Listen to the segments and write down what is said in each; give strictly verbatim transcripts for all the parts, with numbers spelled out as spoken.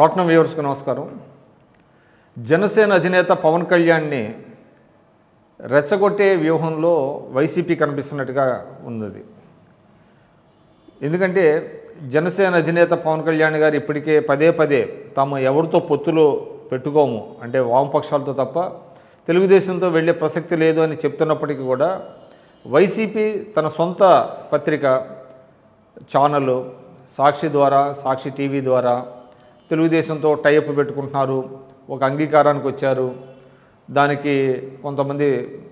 రాట్నం వ్యూవర్స్కి నమస్కారం. జనసేన అధినేత పవన్ కళ్యాణ్ని రెచ్చగొట్టే వ్యూహంలో వైసీపీ కనిపిస్తున్నట్టుగా ఉన్నది. ఎందుకంటే జనసేన అధినేత పవన్ కళ్యాణ్ గారు ఇప్పటికే పదే పదే తాము ఎవరితో పొత్తులో పెట్టుకోము, అంటే వామపక్షాలతో తప్ప తెలుగుదేశంతో వెళ్ళే ప్రసక్తి లేదు అని చెప్తున్నప్పటికీ కూడా వైసీపీ తన సొంత పత్రిక ఛానల్ సాక్షి ద్వారా, సాక్షి టీవీ ద్వారా తెలుగుదేశంతో టైఅప్ పెట్టుకుంటున్నారు, ఒక అంగీకారానికి వచ్చారు, దానికి కొంతమంది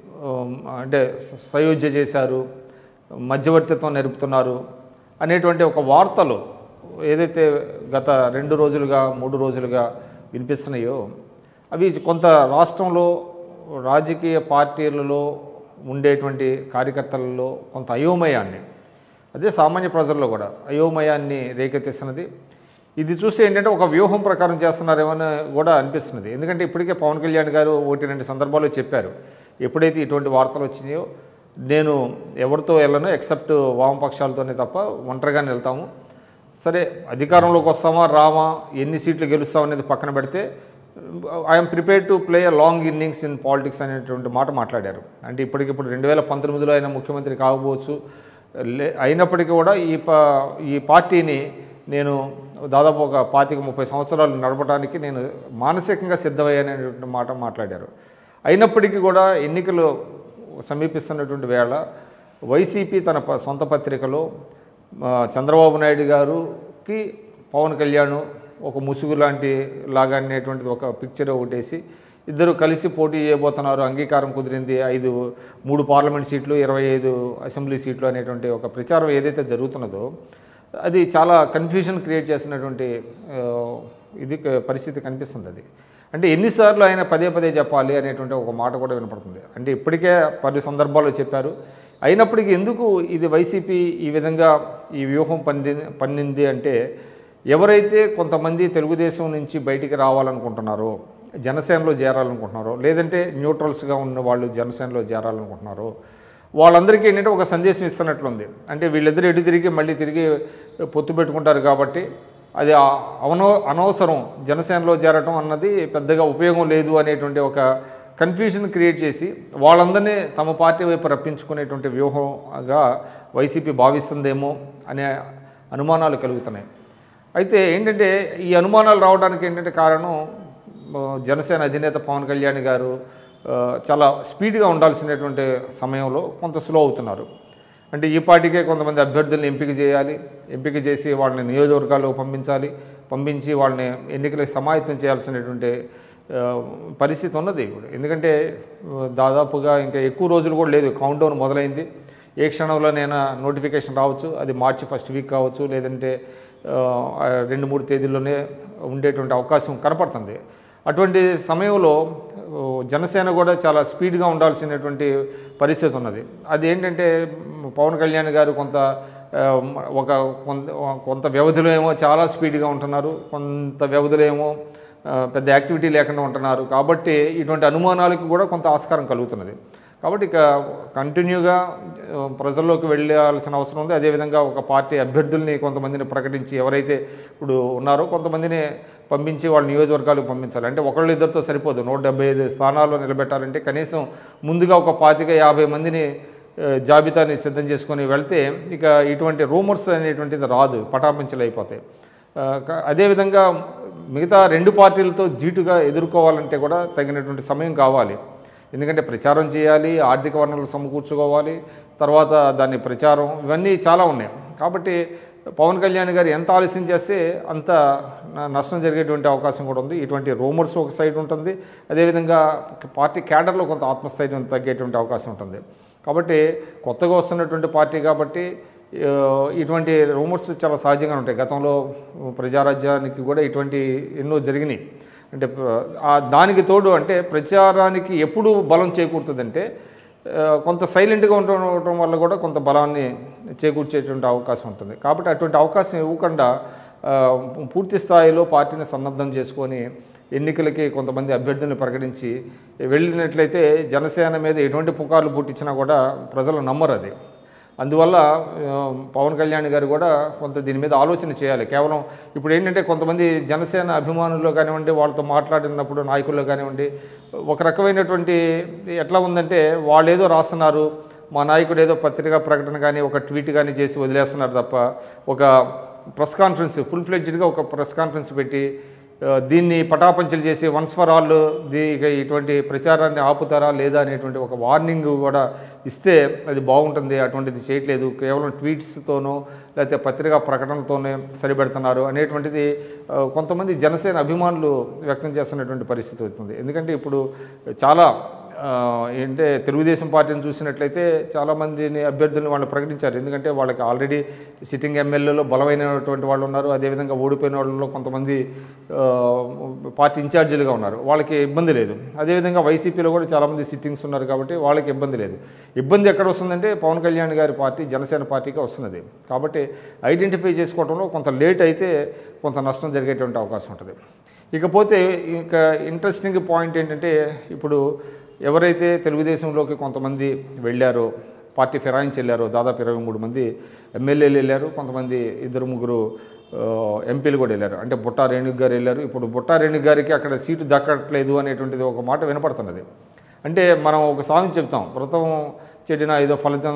అంటే సయోధ్య చేశారు, మధ్యవర్తిత్వం నెరుపుతున్నారు అనేటువంటి ఒక వార్తలు ఏదైతే గత రెండు రోజులుగా మూడు రోజులుగా వినిపిస్తున్నాయో అవి కొంత రాష్ట్రంలో రాజకీయ పార్టీలలో ఉండేటువంటి కార్యకర్తలలో కొంత అయోమయాన్ని, అదే సామాన్య ప్రజల్లో కూడా అయోమయాన్ని రేకెత్తిస్తున్నది. ఇది చూసి ఏంటంటే ఒక వ్యూహం ప్రకారం చేస్తున్నారేమని కూడా అనిపిస్తున్నది. ఎందుకంటే ఇప్పటికే పవన్ కళ్యాణ్ గారు ఒకటి రెండు సందర్భాల్లో చెప్పారు, ఎప్పుడైతే ఇటువంటి వార్తలు వచ్చినాయో నేను ఎవరితో వెళ్ళను ఎక్సెప్ట్ వామపక్షాలతోనే తప్ప ఒంటరిగానే వెళ్తాము, సరే అధికారంలోకి వస్తామా రామా ఎన్ని సీట్లు గెలుస్తాం అనేది పక్కన పెడితే I'm prepared to play a long innings in politics అనేటువంటి మాట మాట్లాడారు. అంటే ఇప్పటికిప్పుడు రెండు వేల పంతొమ్మిదిలో ఆయన ముఖ్యమంత్రి కాకపోవచ్చు, లే అయినప్పటికీ కూడా ఈ పా ఈ పార్టీని నేను దాదాపు ఒక పాతిక ముప్పై సంవత్సరాలు నడపడానికి నేను మానసికంగా సిద్ధమయ్యాననేటువంటి మాట మాట్లాడారు. అయినప్పటికీ కూడా ఎన్నికలు సమీపిస్తున్నటువంటి వేళ వైసీపీ తన సొంత పత్రికలో చంద్రబాబు నాయుడు గారుకి పవన్ కళ్యాణ్ ఒక ముసుగు లాంటి లాగా అనేటువంటిది ఒక పిక్చర్ ఒకటేసి ఇద్దరు కలిసి పోటీ చేయబోతున్నారు, అంగీకారం కుదిరింది, ఐదు మూడు పార్లమెంట్ సీట్లు ఇరవై ఐదు అసెంబ్లీ సీట్లు అనేటువంటి ఒక ప్రచారం ఏదైతే జరుగుతున్నదో అది చాలా కన్ఫ్యూజన్ క్రియేట్ చేసినటువంటి ఇది పరిస్థితి కనిపిస్తుంది. అది అంటే ఎన్నిసార్లు ఆయన పదే పదే చెప్పాలి అనేటువంటి ఒక మాట కూడా వినపడుతుంది. అంటే ఇప్పటికే పది సందర్భాల్లో చెప్పారు, అయినప్పటికీ ఎందుకు ఇది వైసీపీ ఈ విధంగా ఈ వ్యూహం పంది పన్నింది అంటే ఎవరైతే కొంతమంది తెలుగుదేశం నుంచి బయటికి రావాలనుకుంటున్నారో, జనసేనలో చేరాలనుకుంటున్నారో, లేదంటే న్యూట్రల్స్గా ఉన్న వాళ్ళు జనసేనలో చేరాలనుకుంటున్నారో వాళ్ళందరికీ ఏంటంటే ఒక సందేశం ఇస్తున్నట్లుంది. అంటే వీళ్ళిద్దరు ఎటు తిరిగి మళ్ళీ తిరిగి పొత్తు పెట్టుకుంటారు కాబట్టి అది అనో అనవసరం జనసేనలో చేరటం అన్నది పెద్దగా ఉపయోగం లేదు అనేటువంటి ఒక కన్ఫ్యూజన్ క్రియేట్ చేసి వాళ్ళందరినీ తమ పార్టీ వైపు రప్పించుకునేటువంటి వ్యూహంగా వైసీపీ భావిస్తుందేమో అనే అనుమానాలు కలుగుతున్నాయి. అయితే ఏంటంటే ఈ అనుమానాలు రావడానికి ఏంటంటే కారణం జనసేన అధినేత పవన్ కళ్యాణ్ గారు చాలా స్పీడ్గా ఉండాల్సినటువంటి సమయంలో కొంత స్లో అవుతున్నారు. అంటే ఈ పార్టీకే కొంతమంది అభ్యర్థులను ఎంపిక చేయాలి, ఎంపిక చేసి వాళ్ళని నియోజకవర్గాల్లో పంపించాలి, పంపించి వాళ్ళని ఎన్నికలకు సమాయత్తం చేయాల్సినటువంటి పరిస్థితి ఉన్నది ఇప్పుడు. ఎందుకంటే దాదాపుగా ఇంకా ఎక్కువ రోజులు కూడా లేదు, కౌంట్ డౌన్ మొదలైంది, ఏ క్షణంలోనైనా నోటిఫికేషన్ రావచ్చు, అది మార్చి ఫస్ట్ వీక్ కావచ్చు, లేదంటే రెండు మూడు తేదీల్లోనే ఉండేటువంటి అవకాశం కనపడుతుంది. అటువంటి సమయంలో జనసేన కూడా చాలా స్పీడ్గా ఉండాల్సినటువంటి పరిస్థితి ఉన్నది. అది ఏంటంటే పవన్ కళ్యాణ్ గారు కొంత ఒక కొంత కొంత వ్యవధిలో ఏమో చాలా స్పీడ్గా ఉంటున్నారు, కొంత వ్యవధిలో ఏమో పెద్ద యాక్టివిటీ లేకుండా ఉంటున్నారు. కాబట్టి ఇటువంటి అనుమానాలకు కూడా కొంత ఆస్కారం కలుగుతున్నది. కాబట్టి ఇక కంటిన్యూగా ప్రజల్లోకి వెళ్ళాల్సిన అవసరం ఉంది. అదేవిధంగా ఒక పార్టీ అభ్యర్థుల్ని కొంతమందిని ప్రకటించి ఎవరైతే ఇప్పుడు ఉన్నారో కొంతమందిని పంపించి వాళ్ళ నియోజకవర్గాలకు పంపించాలి. అంటే ఒకళ్ళు ఇద్దరితో సరిపోదు, నూట డెబ్బై ఐదు స్థానాల్లో నిలబెట్టాలంటే కనీసం ముందుగా ఒక పాతిక యాభై మందిని జాబితాని సిద్ధం చేసుకొని వెళ్తే ఇక ఇటువంటి రూమర్స్ అనేటువంటిది రాదు, పటాపించలు అయిపోతాయి. అదేవిధంగా మిగతా రెండు పార్టీలతో ధీటుగా ఎదుర్కోవాలంటే కూడా తగినటువంటి సమయం కావాలి. ఎందుకంటే ప్రచారం చేయాలి, ఆర్థిక వనరులు సమకూర్చుకోవాలి, తర్వాత దాన్ని ప్రచారం ఇవన్నీ చాలా ఉన్నాయి. కాబట్టి పవన్ కళ్యాణ్ గారు ఎంత ఆలస్యం చేస్తే అంత నష్టం జరిగేటువంటి అవకాశం కూడా ఉంది. ఇటువంటి రూమర్స్ ఒక సైడ్ ఉంటుంది, అదేవిధంగా పార్టీ క్యాడర్లో కొంత ఆత్మస్థైర్యం తగ్గేటువంటి అవకాశం ఉంటుంది. కాబట్టి కొత్తగా వస్తున్నటువంటి పార్టీ కాబట్టి ఇటువంటి రూమర్స్ చాలా సహజంగా ఉంటాయి. గతంలో ప్రజారాజ్యానికి కూడా ఇటువంటి ఎన్నో జరిగినాయి. అంటే దానికి తోడు అంటే ప్రచారానికి ఎప్పుడు బలం చేకూరుతుందంటే కొంత సైలెంట్గా ఉండటం వల్ల కూడా కొంత బలాన్ని చేకూర్చేటువంటి అవకాశం ఉంటుంది. కాబట్టి అటువంటి అవకాశం ఇవ్వకుండా పూర్తి స్థాయిలో పార్టీని సన్నద్ధం చేసుకొని ఎన్నికలకి కొంతమంది అభ్యర్థులను ప్రకటించి వెళ్ళినట్లయితే జనసేన మీద ఎటువంటి పుకార్లు పుట్టించినా కూడా ప్రజలు నమ్మరు. అది అందువల్ల పవన్ కళ్యాణ్ గారు కూడా కొంత దీని మీద ఆలోచన చేయాలి. కేవలం ఇప్పుడు ఏంటంటే కొంతమంది జనసేన అభిమానుల్లో కానివ్వండి, వాళ్ళతో మాట్లాడినప్పుడు నాయకుల్లో కానివ్వండి, ఒక రకమైనటువంటి ఎట్లా ఉందంటే వాళ్ళు ఏదో రాస్తున్నారు, మా నాయకుడు ఏదో పత్రికా ప్రకటన కానీ ఒక ట్వీట్ కానీ చేసి వదిలేస్తున్నారు తప్ప ఒక ప్రెస్ కాన్ఫరెన్స్ ఫుల్ ఫ్లెడ్జ్డ్గా ఒక ప్రెస్ కాన్ఫరెన్స్ పెట్టి దీన్ని పటాపంచలు చేసి వన్స్ ఫర్ ఆల్ దీ ఇటువంటి ప్రచారాన్ని ఆపుతారా లేదా అనేటువంటి ఒక వార్నింగ్ కూడా ఇస్తే అది బాగుంటుంది. అటువంటిది చేయట్లేదు, కేవలం ట్వీట్స్తోనో లేకపోతే పత్రికా ప్రకటనలతోనే సరిపెడుతున్నారు అనేటువంటిది కొంతమంది జనసేన అభిమానులు వ్యక్తం చేస్తున్నటువంటి పరిస్థితి అవుతుంది. ఎందుకంటే ఇప్పుడు చాలా ఏంటంటే తెలుగుదేశం పార్టీని చూసినట్లయితే చాలామందిని అభ్యర్థులను వాళ్ళు ప్రకటించారు. ఎందుకంటే వాళ్ళకి ఆల్రెడీ సిట్టింగ్ ఎమ్మెల్యేలో బలమైనటువంటి వాళ్ళు ఉన్నారు. అదేవిధంగా ఓడిపోయిన వాళ్ళలో కొంతమంది పార్టీ ఇన్ఛార్జీలుగా ఉన్నారు, వాళ్ళకి ఇబ్బంది లేదు. అదేవిధంగా వైసీపీలో కూడా చాలామంది సిట్టింగ్స్ ఉన్నారు కాబట్టి వాళ్ళకి ఇబ్బంది లేదు. ఇబ్బంది ఎక్కడ వస్తుందంటే పవన్ కళ్యాణ్ గారి పార్టీ జనసేన పార్టీకి వస్తున్నది. కాబట్టి ఐడెంటిఫై చేసుకోవడంలో కొంత లేట్ అయితే కొంత నష్టం జరిగేటువంటి అవకాశం ఉంటుంది. ఇకపోతే ఇక ఇంట్రెస్టింగ్ పాయింట్ ఏంటంటే ఇప్పుడు ఎవరైతే తెలుగుదేశంలోకి కొంతమంది వెళ్ళారో, పార్టీ ఫిరాయించి వెళ్ళారో, దాదాపు ఇరవై మూడు మంది ఎమ్మెల్యేలు వెళ్ళారు, కొంతమంది ఇద్దరు ముగ్గురు ఎంపీలు కూడా వెళ్ళారు. అంటే బుట్టా రేణుగు గారు వెళ్ళారు. ఇప్పుడు బుట్టా రేణుగు గారికి అక్కడ సీటు దక్కట్లేదు అనేటువంటిది ఒక మాట వినపడుతున్నది. అంటే మనం ఒక సామెత చెప్తాం, వ్రతం చెడినా ఏదో ఫలితం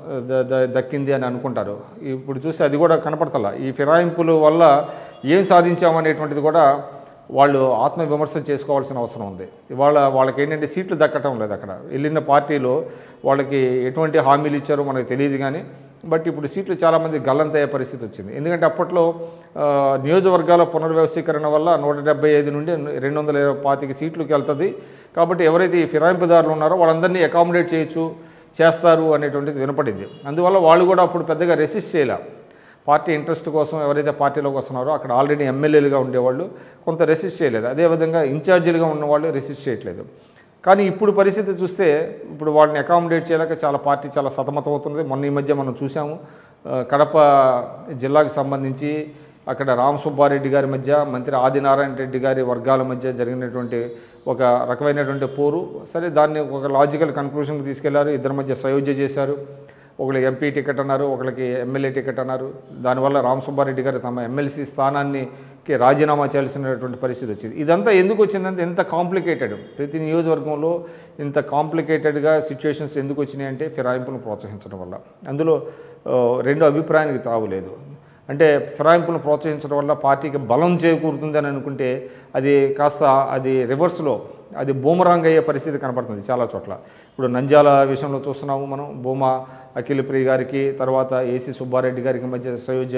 దక్కింది అని అనుకుంటారు. ఇప్పుడు చూస్తే అది కూడా కనపడతలా. ఈ ఫిరాయింపుల వల్ల ఏం సాధించామనేటువంటిది కూడా వాళ్ళు ఆత్మవిమర్శ చేసుకోవాల్సిన అవసరం ఉంది. ఇవాళ వాళ్ళకి ఏంటంటే సీట్లు దక్కటం లేదు. అక్కడ వెళ్ళిన పార్టీలో వాళ్ళకి ఎటువంటి హామీలు ఇచ్చారో మనకు తెలియదు కానీ, బట్ ఇప్పుడు సీట్లు చాలామంది గల్లంతయ్యే పరిస్థితి వచ్చింది. ఎందుకంటే అప్పట్లో నియోజకవర్గాల పునర్వ్యవస్థీకరణ వల్ల నూట డెబ్బై ఐదు నుండి రెండు వందల పాతిక సీట్లకి వెళ్తుంది. కాబట్టి ఎవరైతే ఈ ఫిరాయింపుదారులు ఉన్నారో వాళ్ళందరినీ అకామిడేట్ చేయొచ్చు, చేస్తారు అనేటువంటిది వినపడింది. అందువల్ల వాళ్ళు కూడా అప్పుడు పెద్దగా రెసిస్ట్ చేయలే. పార్టీ ఇంట్రెస్ట్ కోసం ఎవరైతే పార్టీలోకి వస్తున్నారో అక్కడ ఆల్రెడీ ఎమ్మెల్యేలుగా ఉండేవాళ్ళు కొంత రెసిస్ట్ చేయలేదు. అదేవిధంగా ఇన్ఛార్జీలుగా ఉన్నవాళ్ళు రెసిస్ట్ చేయట్లేదు. కానీ ఇప్పుడు పరిస్థితి చూస్తే ఇప్పుడు వాళ్ళని అకామిడేట్ చేయలేక చాలా పార్టీ చాలా సతమతం అవుతుంది. మొన్న ఈ మధ్య మనం చూసాము, కడప జిల్లాకు సంబంధించి అక్కడ రామసుబ్బారెడ్డి గారి మధ్య మంత్రి ఆదినారాయణ రెడ్డి గారి వర్గాల మధ్య జరిగినటువంటి ఒక రకమైనటువంటి పోరు. సరే, దాన్ని ఒక లాజికల్ కన్క్లూషన్కి తీసుకెళ్లారు. ఇద్దరి మధ్య సయోధ్య చేశారు. ఒకరికి ఎంపీ టికెట్ అన్నారు, ఒకరికి ఎమ్మెల్యే టికెట్ అన్నారు. దానివల్ల రామసుబ్బారెడ్డి గారు తమ ఎమ్మెల్సీ స్థానానికి రాజీనామా చేయాల్సినటువంటి పరిస్థితి వచ్చింది. ఇదంతా ఎందుకు వచ్చిందంటే ఎంత కాంప్లికేటెడ్, ప్రతి నియోజకవర్గంలో ఇంత కాంప్లికేటెడ్గా సిచ్యువేషన్స్ ఎందుకు వచ్చినాయి అంటే ఫిరాయింపులను ప్రోత్సహించడం వల్ల. అందులో రెండు అభిప్రాయానికి తావులేదు. అంటే ఫిరాయింపులను ప్రోత్సహించడం వల్ల పార్టీకి బలం చేకూరుతుందని అనుకుంటే అది కాస్త అది రివర్స్లో అది బూమరాంగ్ అయ్యే పరిస్థితి కనపడుతుంది చాలా చోట్ల. ఇప్పుడు నంద్యాల విషయంలో చూస్తున్నాము మనం, భూమా అఖిలప్రియ గారికి తర్వాత ఏసీ సుబ్బారెడ్డి గారికి మధ్య సయోధ్య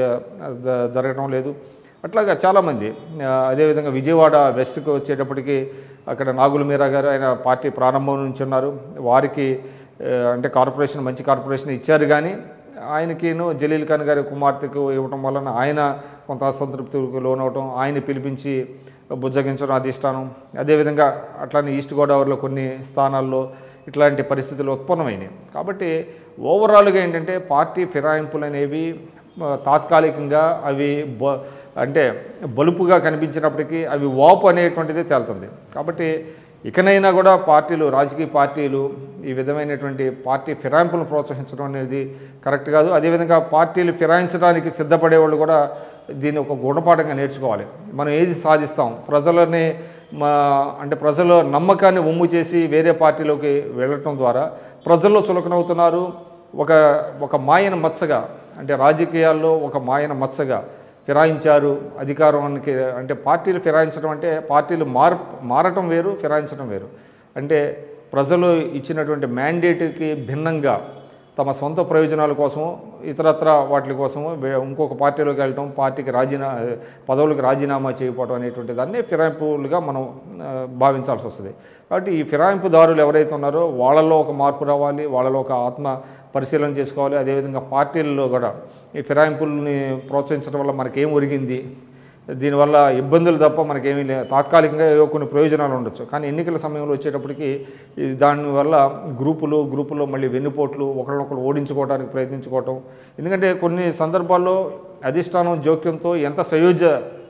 జరగడం లేదు. అట్లాగా చాలామంది. అదేవిధంగా విజయవాడ వెస్ట్కి వచ్చేటప్పటికి అక్కడ నాగుల మీరా గారు ఆయన పార్టీ ప్రారంభం నుంచి ఉన్నారు. వారికి అంటే కార్పొరేషన్ మంచి కార్పొరేషన్ ఇచ్చారు కానీ ఆయనకిను జలీల్ ఖాన్ గారి కుమార్తెకు ఇవ్వటం వలన ఆయన కొంత అసంతృప్తికి లోనవటం, ఆయన పిలిపించి బుజ్జగించడం అధిష్టానం. అదేవిధంగా అట్లానే ఈస్ట్ గోదావరిలో కొన్ని స్థానాల్లో ఇట్లాంటి పరిస్థితులు ఉత్పన్నమైనవి. కాబట్టి ఓవరాల్గా ఏంటంటే పార్టీ ఫిరాయింపులు అనేవి తాత్కాలికంగా అవి బ అంటే బలుపుగా కనిపించినప్పటికీ అవి వాపు అనేటువంటిది తేలుతుంది. కాబట్టి ఇకనైనా కూడా పార్టీలు, రాజకీయ పార్టీలు ఈ విధమైనటువంటి పార్టీ ఫిరాయింపులను ప్రోత్సహించడం అనేది కరెక్ట్ కాదు. అదేవిధంగా పార్టీలు ఫిరాయించడానికి సిద్ధపడేవాళ్ళు కూడా దీన్ని ఒక గుణపాఠంగా నేర్చుకోవాలి. మనం ఏది సాధిస్తాం, ప్రజలని మా అంటే ప్రజల నమ్మకాన్ని ఒమ్ము చేసి వేరే పార్టీలోకి వెళ్ళటం ద్వారా ప్రజల్లో చులకనవుతున్నారు. ఒక ఒక మాయన మచ్చగా అంటే రాజకీయాల్లో ఒక మాయన మచ్చగా ఫిరాయించారు అధికారానికి. అంటే పార్టీలు ఫిరాయించడం అంటే పార్టీలు మార్ మారటం వేరు, ఫిరాయించడం వేరు. అంటే ప్రజలు ఇచ్చినటువంటి మ్యాండేట్కి భిన్నంగా తమ సొంత ప్రయోజనాల కోసం ఇతరత్ర వాటి కోసము ఇంకొక పార్టీలోకి వెళ్ళటం, పార్టీకి రాజీనా పదవులకు రాజీనామా చేయకపోవడం అనేటువంటి దాన్ని ఫిరాయింపులుగా మనం భావించాల్సి వస్తుంది. కాబట్టి ఈ ఫిరాయింపుదారులు ఎవరైతే ఉన్నారో వాళ్ళలో ఒక మార్పు రావాలి, వాళ్ళలో ఒక ఆత్మ పరిశీలన చేసుకోవాలి. అదేవిధంగా పార్టీల్లో కూడా ఈ ఫిరాయింపుల్ని ప్రోత్సహించడం వల్ల మనకేం ఒరిగింది, దీనివల్ల ఇబ్బందులు తప్ప మనకేమీ లేదు. తాత్కాలికంగా ఏవో కొన్ని ప్రయోజనాలు ఉండొచ్చు, కానీ ఎన్నికల సమయంలో వచ్చేటప్పటికి దానివల్ల గ్రూపులు గ్రూపుల్లో మళ్ళీ వెన్నుపోట్లు, ఒకరినొకరు ఓడించుకోవడానికి ప్రయత్నించుకోవటం. ఎందుకంటే కొన్ని సందర్భాల్లో అధిష్టానం జోక్యంతో ఎంత సయోధ్య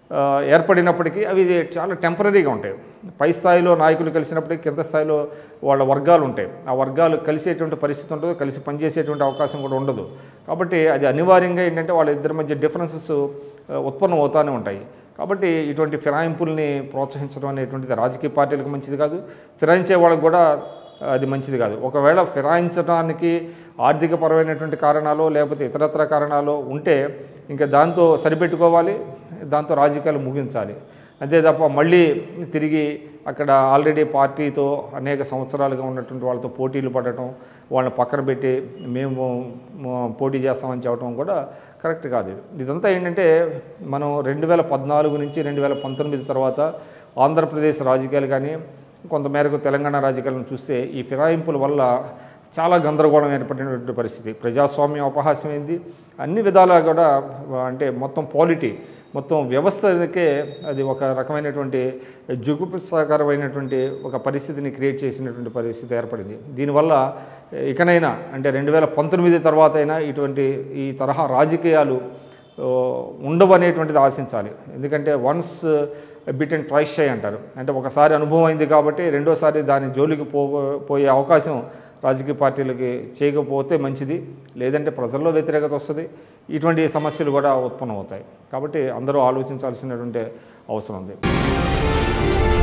ఏర్పడినప్పటికీ అవి చాలా టెంపరీగా ఉంటాయి. పై స్థాయిలో నాయకులు కలిసినప్పటికీ కింద స్థాయిలో వాళ్ళ వర్గాలు ఉంటాయి. ఆ వర్గాలు కలిసేటువంటి పరిస్థితి ఉండదు, కలిసి పనిచేసేటువంటి అవకాశం కూడా ఉండదు. కాబట్టి అది అనివార్యంగా ఏంటంటే వాళ్ళ ఇద్దరి మధ్య డిఫరెన్సెస్ ఉత్పన్నం అవుతూనే ఉంటాయి. కాబట్టి ఇటువంటి ఫిరాయింపుల్ని ప్రోత్సహించడం అనేటువంటిది రాజకీయ పార్టీలకు మంచిది కాదు, ఫిరాయించే వాళ్ళకు కూడా అది మంచిది కాదు. ఒకవేళ ఫిరాయించడానికి ఆర్థికపరమైనటువంటి కారణాలు లేకపోతే ఇతరత్ర కారణాలు ఉంటే ఇంకా దాంతో సరిపెట్టుకోవాలి, దాంతో రాజకీయాలు ముగించాలి. అంతే తప్ప మళ్ళీ తిరిగి అక్కడ ఆల్రెడీ పార్టీతో అనేక సంవత్సరాలుగా ఉన్నటువంటి వాళ్ళతో పోటీలు పడటం, వాళ్ళని పక్కన పెట్టి మేము పోటీ చేస్తామని చెప్పడం కూడా కరెక్ట్ కాదు. ఇదంతా ఏంటంటే మనం రెండు వేల పద్నాలుగు నుంచి రెండు వేల పంతొమ్మిది తర్వాత ఆంధ్రప్రదేశ్ రాజకీయాలు కానీ కొంతమేరకు తెలంగాణ రాజకీయాలను చూస్తే ఈ ఫిరాయింపుల వల్ల చాలా గందరగోళం ఏర్పడినటువంటి పరిస్థితి. ప్రజాస్వామ్యం అపహాస్యమైంది. అన్ని విధాలుగా కూడా అంటే మొత్తం పాలిటీ మొత్తం వ్యవస్థకే అది ఒక రకమైనటువంటి జుగుప్సాకరమైనటువంటి ఒక పరిస్థితిని క్రియేట్ చేసినటువంటి పరిస్థితి ఏర్పడింది. దీనివల్ల ఇకనైనా అంటే రెండు వేల పంతొమ్మిది తర్వాత అయినా ఇటువంటి ఈ తరహా రాజకీయాలు ఉండవు అనేటువంటిది ఆశించాలి. ఎందుకంటే once bitten twice shy అంటారు. అంటే ఒకసారి అనుభవం అయింది కాబట్టి రెండోసారి దాని జోలికి పో పోయే అవకాశం రాజకీయ పార్టీలకి చేయకపోతే మంచిది. లేదంటే ప్రజల్లో వ్యతిరేకత వస్తుంది, ఇటువంటి సమస్యలు కూడా ఉత్పన్నం అవుతాయి. కాబట్టి అందరూ ఆలోచించాల్సినటువంటి అవసరం ఉంది.